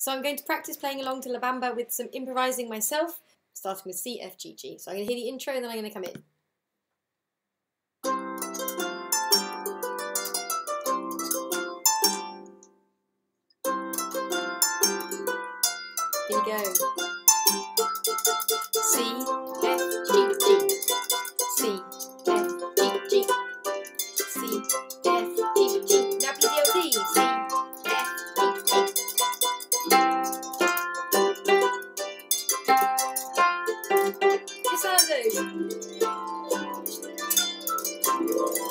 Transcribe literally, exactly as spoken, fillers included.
So I'm going to practice playing along to La Bamba with some improvising myself, starting with C, F, G, G. So I'm going to hear the intro and then I'm going to come in. Here we go. C, F, G, G. C, F, G, G. C, F, G, G. Now play the O T. C, F, G, G. This sounds good.